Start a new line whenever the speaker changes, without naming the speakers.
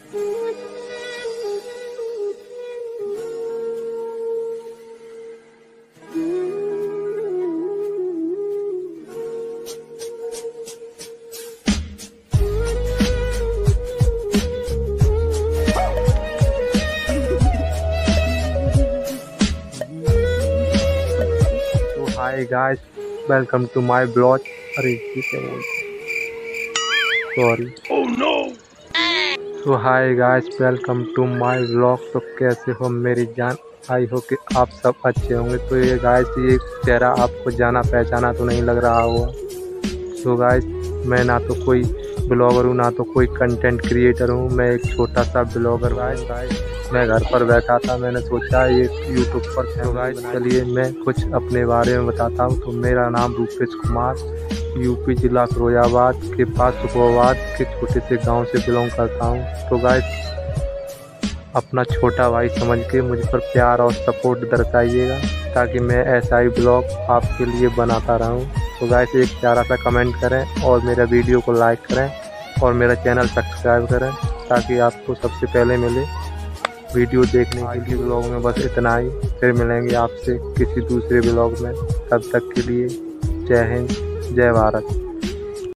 Hi guys, welcome to my blog. अरे sorry. तो hi guys, welcome to my blog. तो कैसे हो मेरी जान? आई हो कि आप सब अच्छे होंगे। तो ये गाइस, ये चेहरा आपको जाना पहचाना तो नहीं लग रहा होगा। तो गाइस, मैं ना तो कोई ब्लॉगर हूँ ना तो कोई कंटेंट क्रिएटर हूँ। मैं एक छोटा सा ब्लॉगर। गाइस मैं घर पर बैठा था, मैंने सोचा ये यूट्यूब पर। तो गाइस चलिए मैं कुछ अपने बारे में बताता हूँ। तो मेरा नाम रूपेश कुमार, यूपी जिला फिरोजाबाद के पास सुखोबाद के छोटे से गांव से बिलोंग करता हूँ। तो गाइस अपना छोटा भाई समझ के मुझ पर प्यार और सपोर्ट दर्शाइएगा, ताकि मैं ऐसा ही ब्लॉग आपके लिए बनाता रहूं। तो गाइस एक प्यारा सा कमेंट करें और मेरा वीडियो को लाइक करें और मेरा चैनल सब्सक्राइब करें, ताकि आपको सबसे पहले मिले वीडियो देखने के लिए। ब्लॉग में बस इतना ही, फिर मिलेंगे आपसे किसी दूसरे ब्लॉग में। तब तक के लिए जय हिंद, जय भारत।